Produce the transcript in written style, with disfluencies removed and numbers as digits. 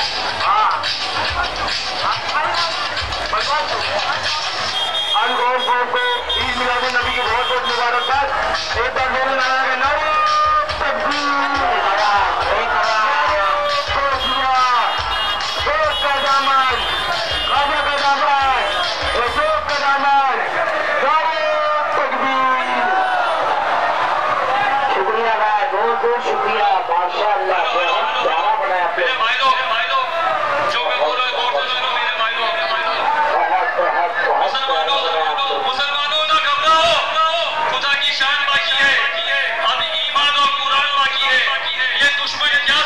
ईद मिलाद नबी की बहुत बहुत मुबारकबाद। एक बार बोले नारे नारे तकबीर, दोस्त का दामन, खाजा का दामन, रसूल का दामन, नारे तकबीर। शुक्रिया भाई, बहुत बहुत शुक्रिया, माशाअल्लाह बहुत प्यारा बनाया आपने। मुसलमानों ना घबराओ, खुदा की शान बाकी है, अभी ईमान और कुरान बाकी है। ये दुश्मन क्या